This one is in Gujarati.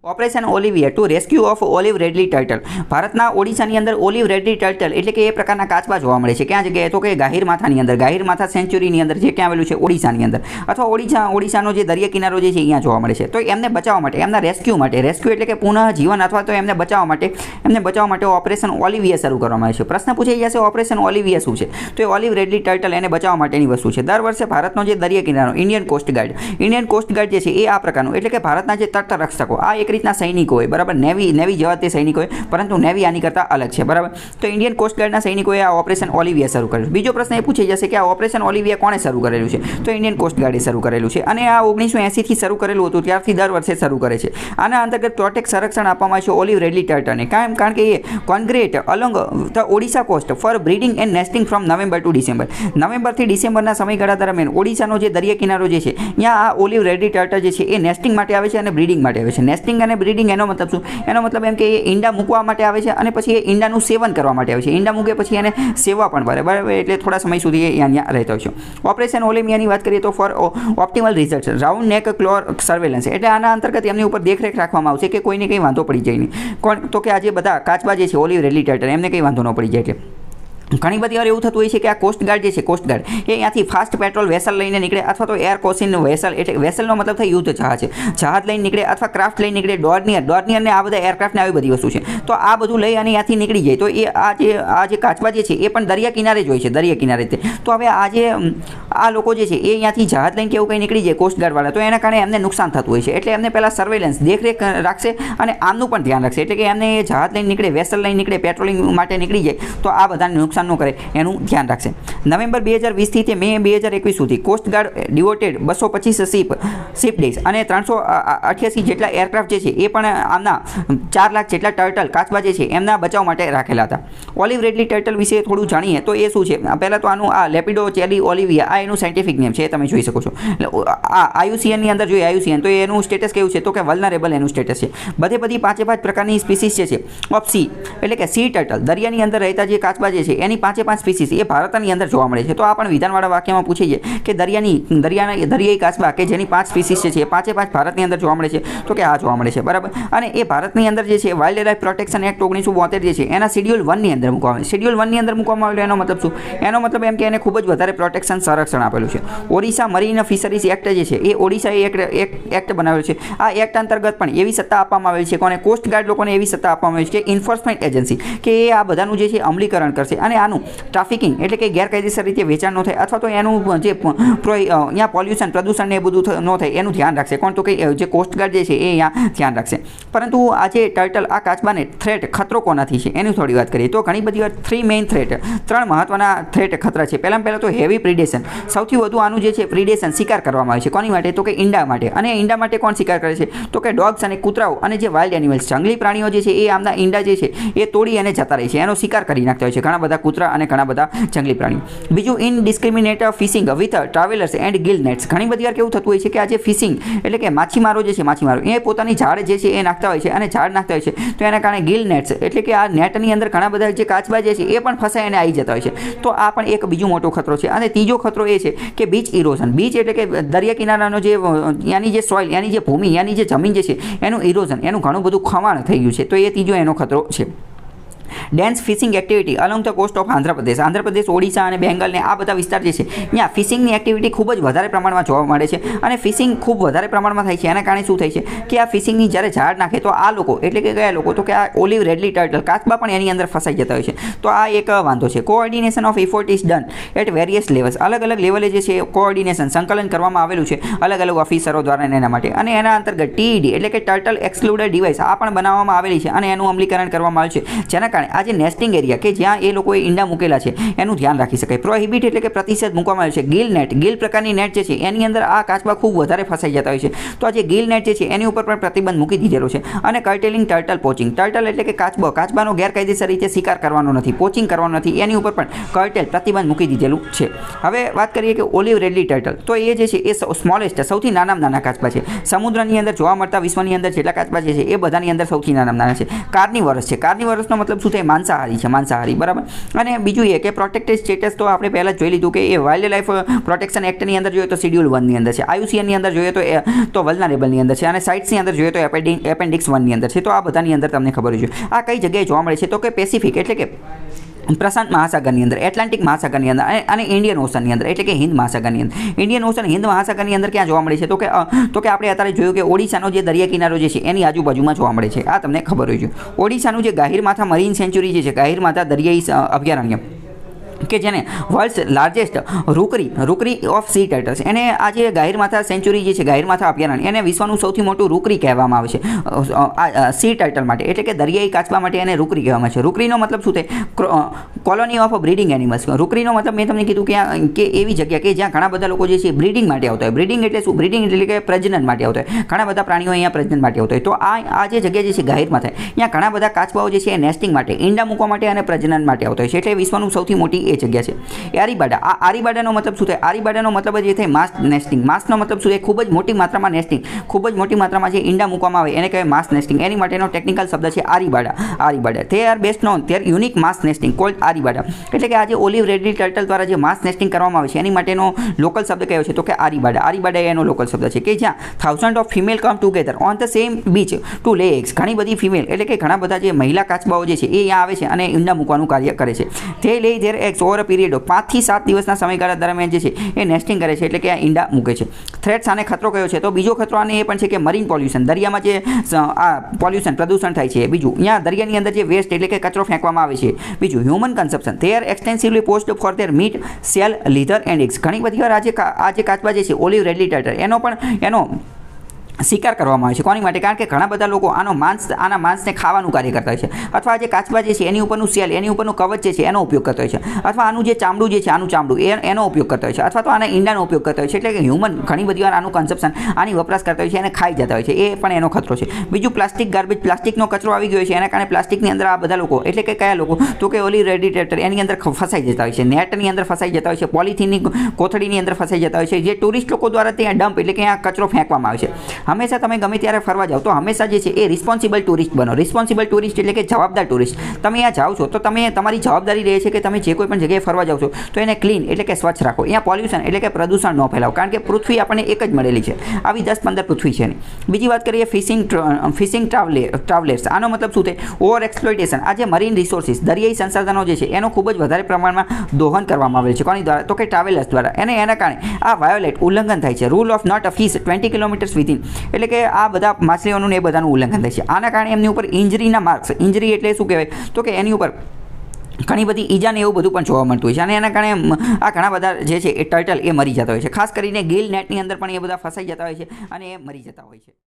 Operation Olivia to rescue of olive ridley turtle. ભારતના ઓડિશાની અંદર ઓલિવ રેડલી ટર્ટલ એટલે કે એ પ્રકારના કાચબા જોવા મળે છે. ક્યાં જગ્યાએ? તો કે ગાહીર માથાની અંદર, ગાહીર માથા સેન્ચુરીની અંદર, જે ક્યાં આવેલું છે? ઓડિશાની અંદર, અથવા ઓડિશાનો જે દરિયા કિનારો જે છે અહીંયા જોવા મળે છે. તો એમને બચાવવા માટે, એમના રેસ્ક્યુ માટે, રેસ્ક્યુ એટલે કે પુનઃ જીવન અથવા તો એમને બચાવવા માટે ઓપરેશન ઓલિવિયા શરૂ કરવામાં આવે છે. પ્રશ્ન પૂછાઈ જશે ઓપરેશન ઓલિવિયા શું છે? તો એ ઓલિવ રેડલી ટર્ટલ એને બચાવવા માટેની વસ્તુ છે. દર વર્ષે ભારતનો જે દરિયા કિનારો, ઇન્ડિયન કોસ્ટગાર્ડ જે છે એ આ પ્રકારનું, એટલે કે ભારતના જે તટરક્ષકો, આ એક રીતના સૈનિકો હોય, બરાબર. નેવી જેવા તે સૈનિકો હોય, પરંતુ નેવી આની કરતાં અલગ છે, બરાબર. તો ઇન્ડિયન કોસ્ટગાર્ડના સૈનિકોએ આ ઓપરેશન ઓલિવિયા શરૂ કરેલું. બીજો પ્રશ્ન એ પૂછાઈ જશે કે આ ઓપરેશન ઓલિવિયા કોણે શરૂ કરેલું છે? તો ઇન્ડિયન કોસ્ટગાર્ડે શરૂ કરેલું છે, અને આ 1980થી શરૂ કરેલું હતું, ત્યારથી દર વર્ષે શરૂ કરે છે. આના અંતર્ગત પ્રોટેક્ટ સંરક્ષણ આપવામાં આવે છે ઓલિવ રેડલી ટર્ટલને. કારણ કે એ congregate along the Odisha coast for breeding and nesting from November to December. નવેમ્બરથી ડિસેમ્બરના સમયગાળા દરમિયાન ઓડિશાનો જે દરિયા કિનારો જે છે, ત્યાં આ ઓલિવ રેડલી ટર્ટલ જે છે એ નેસ્ટિંગ માટે આવે છે અને બ્રીડિંગ માટે આવે છે. નેસ્ટિંગ અને બ્રીડિંગ એનો મતલબ શું? એનો મતલબ એમ કે એ ઈંડા મૂકવા માટે આવે છે અને પછી એ ઈંડાનું સેવન કરવા માટે આવે છે. ઈંડા મૂકે પછી એને સેવા પણ પડે, બરાબર. એટલે થોડા સમય સુધી એ અહીંયા રહેતો હોય છે. ઓપરેશન ઓલિવિયાની વાત કરીએ તો ફોર ઓપ્ટિમલ રિઝલ્ટ, રાઉન્ડ નેક ક્લોર સર્વેલન્સ, એટલે આના અંતર્ગત એમની ઉપર દેખરેખ રાખવામાં આવશે કે કોઈને કંઈ વાંધો પડી જાય નહીં. તો કે આ જે બધા કાચબા જે છે ઓલિવ રેડલી ટર્ટલ, એમને કંઈ વાંધો ન પડી જાય. એટલે ઘણી બધી વાર એવું થતું હોય છે કે આ કોસ્ટગાર્ડ જે છે, કોસ્ટગાર્ડ એ અહીંયાથી ફાસ્ટ પેટ્રોલ વેસલ લઈને નીકળે, અથવા તો એર કોસિન વેસલ, એટલે વેસલનો મતલબ થાય યુદ્ધ જહાજ છે, જહાજ લઈને નીકળે, અથવા ક્રાફ્ટ લઈને નીકળે, ડોર્નિયર ને આ બધા એરક્રાફ્ટને આવી બધી વસ્તુ છે. તો આ બધું લઈ અને અહીંયાથી નીકળી જાય. તો એ આ જે કાચબા જે છે એ પણ દરિયા કિનારે જ હોય છે, દરિયા કિનારે તે. તો હવે આ લોકો જે છે એ અહીંયાથી જહાજ લઈને કેવું કંઈ નીકળી જાય કોસ્ટગાર્ડવાળા, તો એના કારણે એમને નુકસાન થતું હોય છે. એટલે એમને પહેલાં સર્વેલન્સ, દેખરેખ રાખશે અને આમનું પણ ધ્યાન રાખશે. એટલે કે એમને એ જહાજ લઈને નીકળે, વેસલ લઈને નીકળે, પેટ્રોલિંગ માટે નીકળી જાય, તો આ બધાને નુકસાન ન કરે એનું ધ્યાન રાખશે. નવેમ્બર 2020થી તે મે 2021 સુધી કોસ્ટગાર્ડ ડિવોટેડ 225 શિપ ડેઝ અને 388 જેટલા એરક્રાફ્ટ જે છે એ પણ આમના 4 લાખ જેટલા ટર્ટલ, કાચબા જે છે એમના બચાવ માટે રાખેલા હતા. ઓલિવ રેડલી ટર્ટલ વિશે થોડું જાણીએ તો એ શું છે? પહેલાં તો આનું આ લેપિડોચેલી ઓલિવિયા, આ એનું સાયન્ટિફિક નેમ છે, તમે જોઈ શકો છો. આ IUCNની અંદર જોઈએ, IUCN, તો એનું સ્ટેટસ કેવું છે? તો કે વલ્નરેબલ એનું સ્ટેટસ છે. બધી 5 પ્રકારની સ્પીસીસ જે છે ઓપ્સી, એટલે કે સી ટર્ટલ, દરિયાની અંદર રહેતા જે કાચબા જે છે એની 5 સ્પીસીસ એ ભારતની અંદર જોવા મળે છે. તો આ પણ વિધાનવાળા વાક્યમાં પૂછે છે કે દરિયાઈ કાચબા કે જેની 5 સ્પીસીસ છે એ 5 ભારતની અંદર જોવા મળે છે. તો કે આ જોવા મળે છે, બરાબર. અને એ ભારતની અંદર જે છે વાઇલ્ડ લાઇફ પ્રોટેક્શન એક્ટ 1972 જે છે એના શેડ્યુલ 1ની અંદર મૂકવામાં આવે. શેડ્યુલ 1ની અંદર મૂકવામાં આવેલું એનો મતલબ શું? એનો મતલબ એમ કે એને ખૂબ જ વધારે પ્રોટેક્શન, સંરક્ષણ આપેલું છે. ઓડિશા મરીન ફિશરીઝ એક્ટ જે છે એ ઓડિશાએ એક એક્ટ બનાવેલું છે. આ એક્ટ અંતર્ગત પણ એવી સત્તા આપવામાં આવેલી છે કોને? કોસ્ટગાર્ડ લોકોને એવી સત્તા આપવામાં આવી છે કે એન્ફોર્સમેન્ટ એજન્સી, કે એ આ બધાનું જે છે અમલીકરણ કરશે અને આનું ટ્રાફિકિંગ, એટલે કે ગેરકાયદેસર રીતે વેચાણ ન થાય, અથવા તો એનું જે અહીંયા પોલ્યુશન, પ્રદૂષણ ને એ બધું ન થાય એનું ધ્યાન રાખશે. કોણ? તો કે જે કોસ્ટગાર્ડ જે છે એ અહીંયા ધ્યાન રાખશે. પરંતુ આ જે ટર્ટલ, આ કાચબાને થ્રેટ, ખતરો કોનાથી છે એની થોડી વાત કરીએ તો ઘણી બધી વાર 3 મેઇન થ્રેટ, 3 મહત્વના થ્રેટ, ખતરા છે. પહેલાં તો હેવી પ્રિડેશન, સૌથી વધુ આનું જે છે પ્રિડેશન, શિકાર કરવામાં આવે છે. કોની માટે? તો કે ઈંડા માટે. અને ઈંડા માટે કોણ શિકાર કરે છે? તો કે ડોગ્સ અને કૂતરાઓ અને જે વાઇલ્ડ એનિમલ્સ, જંગલી પ્રાણીઓ જે છે એ આમના ઈંડા જે છે એ તોડી અને જતા રહે છે, એનો શિકાર કરી નાખતા હોય છે ઘણા બધા કૂતરા અને ઘણા બધા જંગલી પ્રાણીઓ. બીજું, indiscriminate fishing with trawlers and gill nets. ઘણી બધી વાર કેવું થતું હોય છે કે આ જે ફિશિંગ, એટલે કે માછીમારો જે છે, માછીમારો એ પોતાની ઝાડ જે છે એ નાખતા હોય છે, અને ઝાડ નાખતા હોય છે તો એના કારણે ગિલ નેટ્સ, એટલે કે આ નેટની અંદર ઘણા બધા જે કાચબા જે છે એ પણ ફસાઈ અને આવી જતા હોય છે. તો આ પણ એક બીજો મોટો ખતરો છે. અને ત્રીજો ખતરો એ છે કે બીચ ઇરોઝન. બીચ એટલે કે દરિયા કિનારાનો જે ત્યાંની જે સોઇલ, ત્યાંની જે ભૂમિ, ત્યાંની જે જમીન જે છે એનું ઇરોઝન, એનું ઘણું બધું ખવાણ થઈ ગયું છે. તો એ ત્રીજો એનો ખતરો છે. Dense fishing activity along the coast of Andhra Pradesh, Odisha અને બેંગાલ ને આ બધા વિસ્તાર જે છે ત્યાં ફિશિંગની એક્ટિવિટી ખૂબ જ વધારે પ્રમાણમાં જોવા મળે છે. અને ફિશિંગ ખૂબ વધારે પ્રમાણમાં થાય છે. એના કારણે શું થાય છે કે આ ફિશિંગની જ્યારે ઝાડ નાખે તો આ લોકો, એટલે કે કયા લોકો? તો કે આ ઓલિવ રેડલી ટર્ટલ, કાચબા પણ એની અંદર ફસાઈ જતા હોય છે. તો આ એક વાંધો છે. Coordination of effort is done at various levels. અલગ લેવલે જે છે કોઓર્ડિનેશન, સંકલન કરવામાં આવેલું છે અલગ ઓફિસરો દ્વારા એના માટે. અને એના અંતર્ગત TED, એટલે કે ટર્ટલ એક્સક્લુડર ડિવાઇસ, આ પણ બનાવવામાં આવેલી છે અને એનું અમલીકરણ કરવામાં આવ્યું છે. જેના કારણે આ જે નેસ્ટિંગ એરિયા કે જ્યાં એ લોકોએ ઈંડા મૂકેલા છે એનું ધ્યાન રાખી શકાય. પ્રોહિબિટ એટલે કે પ્રતિષેધ મૂકવામાં આવ્યો છે. ગિલ નેટ, ગિલ પ્રકારની નેટ જે છે એની અંદર આ કાચબા ખૂબ વધારે ફસાઈ જતા હોય છે. તો આ જે ગિલ નેટ જે છે એની ઉપર પણ પ્રતિબંધ મૂકી દીધેલો છે. અને કર્ટેલિંગ ટર્ટલ પોચિંગ, ટર્ટલ એટલે કે કાચબાનો ગેરકાયદેસર રીતે શિકાર કરવાનો નથી, પોચિંગ કરવાનો નથી, એની ઉપર પણ કર્ટેલ, પ્રતિબંધ મૂકી દીધેલું છે. હવે વાત કરીએ કે ઓલિવ રેડલી ટર્ટલ, તો એ જે છે એ સ્મોલેસ્ટ, સૌથી નાના કાચબા છે. સમુદ્રની અંદર જોવા મળતા વિશ્વની અંદર જેટલા કાચબા છે એ બધાની અંદર સૌથી નાના છે. કાર્નિવરસ છે. કાર્નિવરસનો મતલબ શું થાય, માંસાહારી છે, માંસાહારી, બરાબર. અને બીજું એ કે પ્રોટેક્ટેડ સ્ટેટસ તો આપણે પહેલાં જોઈ લીધું કે એ વાઇલ્ડ લાઈફ પ્રોટેક્શન એક્ટની અંદર જોઈએ તો શેડ્યુલ 1ની અંદર છે, IUCNની અંદર જોઈએ તો વલ્નરેબલની અંદર છે, અને સાઇટ્સની અંદર જોઈએ તો એપેન્ડિક્સ 1ની અંદર છે. તો આ બધાની અંદર તમને ખબર હોય છે. આ કઈ જગ્યાએ જોવા મળે છે તો કે પેસિફિક એટલે કે પ્રશાંત મહાસાગરની અંદર, એટલાન્ટિક મહાસાગરની અંદર અને ઇન્ડિયન ઓશનની અંદર એટલે કે હિન્દ મહાસાગરની અંદર. ઇન્ડિયન ઓશન હિન્દ મહાસાગરની અંદર ક્યાં જોવા મળે છે તો કે આપણે અત્યારે જોયું કે ઓડિશાનો જે દરિયા કિનારો જે છે એની આજુબાજુમાં જોવા મળે છે. આ તમને ખબર હોય છે. ઓડિશાનું જે ગાહીરમાથા મરીન સેન્ચ્યુરી જે છે, ગાહીરમાથા દરિયાઈ અભયારણ્ય કે જેને world's largest rookery of sea turtles, એને આ જે ગાહીરમાથા સેન્ચ્યુરી જે છે, ગાહીરમાથા અભયારણ્ય, એને વિશ્વનું સૌથી મોટું રૂકરી કહેવામાં આવે છે સી ટર્ટલ માટે, એટલે કે દરિયાઈ કાચબા માટે એને રૂકરી કહેવામાં છે. રૂકરીનો મતલબ શું થાય, કોલોની ઓફ બ્રીડિંગ એનિમલ્સ. રૂકરીનો મતલબ મેં તમને કીધું કે એવી જગ્યા કે જ્યાં ઘણા બધા લોકો જે છે બ્રીડિંગ માટે આવતા હોય. બ્રીડિંગ એટલે શું, બ્રીડિંગ એટલે કે પ્રજનન માટે આવતા હોય. ઘણા બધા પ્રાણીઓ અહીંયા પ્રજનન માટે આવતા હોય. તો આ જે જગ્યા જે છે ગાહીરમાથા, અહીંયા ઘણા બધા કાચબાઓ જે છે એ નેસ્ટિંગ માટે, ઈંડા મૂકવા માટે અને પ્રજનન માટે આવતા હોય છે. એટલે વિશ્વનું સૌથી મોટી એ જગ્યા છે. આરીબાડા, આ આરીબાડાનો મતલબ શું થાય, આરીબાડાનો મતલબ જે થાય માસ નેસ્ટિંગ. માસનો મતલબ શું થાય, ખૂબ જ મોટી માત્રામાં નેસ્ટિંગ, ખૂબ જ મોટી માત્રામાં જે ઈંડા મૂકવામાં આવે એને કહેવાય માસ નેસ્ટિંગ. એની માટેનો ટેકનિકલ શબ્દ છે arribada. They are best known their unique mass nesting called arribada. એટલે કે આજે ઓલિવ રેડલી ટર્ટલ દ્વારા જે માસ નેસ્ટિંગ કરવામાં આવે છે એની માટેનો લોકલ શબ્દ કયો છે તો કે આરીબાડા. આરીબાડા એનો લોકલ શબ્દ છે કે જ્યાં thousand of female come together on the same beach to lay eggs. ઘણી બધી ફિમેલ એટલે કે ઘણા બધા જે મહિલા કાચબાઓ જે છે એ અહીંયા આવે છે અને ઈંડા મૂકવાનું કાર્ય કરે છે. They lay their eggs over a period of 5 થી 7 દિવસના સમયગાળા દરમિયાન જે છે એ નેસ્ટિંગ કરે છે, એટલે કે આ ઈંડા મૂકે છે. થ્રેટ્સ આને ખતરો કયો છે તો બીજો ખતરો આને એ પણ છે કે મરીન પોલ્યુશન, દરિયામાં જે આ પોલ્યુશન પ્રદૂષણ થાય છે. બીજું અહીંયા દરિયાની અંદર જે વેસ્ટ એટલે કે કચરો ફેંકવામાં આવે છે. બીજું human consumption, they are extensively poached for their meat, shell, leather and eggs. ઘણી બધી વાર આ જે કાચબા જે છે ઓલિવ રેડલી ટર્ટલ એનો શિકાર કરવામાં આવે છે. કોની માટે? કારણ કે ઘણા બધા લોકો આના માંસને ખાવાનું કાર્ય કરતા હોય છે, અથવા જે કાચબા જે છે એની ઉપરનું સેલ, એની ઉપરનું કવચ જે છે એનો ઉપયોગ કરતા હોય છે, અથવા આનું જે ચામડું જે છે આનું ચામડું એનો ઉપયોગ કરતા હોય છે, અથવા તો આના ઈંડાનો ઉપયોગ કરતા હોય છે. એટલે કે હ્યુમન ઘણી બધી વાર આનું કન્સપ્શન, આની વપરાશ કરતા હોય છે અને ખાઈ જતા હોય છે. એ પણ એનો ખતરો છે. બીજું પ્લાસ્ટિક ગાર્બેજ, પ્લાસ્ટિકનો કચરો આવી ગયો છે, એના કારણે પ્લાસ્ટિકની અંદર આ બધા લોકો એટલે કે કયા લોકો તો કે ઓલી રેડી ટર્ટલ એની અંદર ફસાઈ જતા હોય છે, નેટની અંદર ફસાઈ જતા હોય છે, પોલિથીનની કોથળીની અંદર ફસાઈ જતા હોય છે, જે ટુરિસ્ટ લોકો દ્વારા ત્યાં ડમ્પ એટલે કે આ કચરો ફેંકવામાં આવે છે. હંમેશા તમે ગમે ત્યારે ફરવા જાઓ તો હંમેશા જે છે એ રિસ્પોન્સિબલ ટુરિસ્ટ બનો. રિસ્પોન્સિબલ ટુરિસ્ટ એટલે કે જવાબદાર ટુરિસ્ટ. તમે અહીંયા જાઓ છો તો તમારી જવાબદારી રહે છે કે તમે જે કોઈ પણ જગ્યાએ ફરવા જાઓ છો તો એને ક્લીન એટલે કે સ્વચ્છ રાખો. અહીંયા પોલ્યુશન એટલે કે પ્રદૂષણ ન ફેલાવો, કારણ કે પૃથ્વી આપણને એક જ મળેલી છે, આવી 10-15 પૃથ્વી છે નહીં. બીજી વાત કરીએ ફિશિંગ ટ્રાવેલર્સ. આનો મતલબ શું થાય, ઓવર એક્સપ્લોઇટેશન. આ જે મરીન રિસોર્સિસ, દરિયાઈ સંસાધનો જે છે એનો ખૂબ જ વધારે પ્રમાણમાં દોહન કરવામાં આવેલ છે. કોની દ્વારા તો કે ટ્રાવેલર્સ દ્વારા. એના કારણે આ વાયોલેટ ઉલ્લંઘન થાય છે. Rule of not a fish 20 kilometres within, એટલે કે આ બધા માછલીઓનું એ બધાનું ઉલ્લંઘન થાય છે. આના કારણે એમની ઉપર ઇન્જરીના માર્ક્સ, ઇન્જરી એટલે શું કહેવાય તો કે એની ઉપર ઘણી બધી ઈજાને એવું બધું પણ જોવા મળતું હોય છે, અને એના કારણે આ ઘણા બધા જે છે એ ટર્ટલ એ મરી જતા હોય છે. ખાસ કરીને ગિલ નેટની અંદર પણ એ બધા ફસાઈ જતા હોય છે અને એ મરી જતા હોય છે.